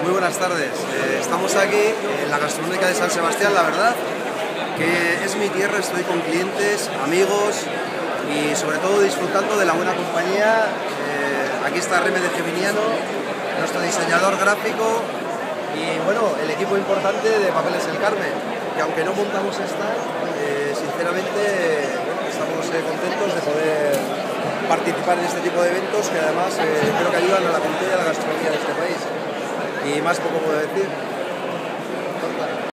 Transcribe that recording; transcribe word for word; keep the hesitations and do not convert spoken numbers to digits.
muy buenas tardes. Eh, estamos aquí en la gastronómica de San Sebastián, la verdad que es mi tierra, estoy con clientes, amigos y sobre todo disfrutando de la buena compañía. Eh, aquí está Reme de Geminiano, nuestro diseñador gráfico y bueno, el equipo importante de Papeles El Carmen, que aunque no montamos stand, eh, sinceramente bueno, estamos eh, contentos de poder participar en este tipo de eventos que además eh, creo que ayudan a la cultura y a la gastronomía de este país. Y más poco puedo decir.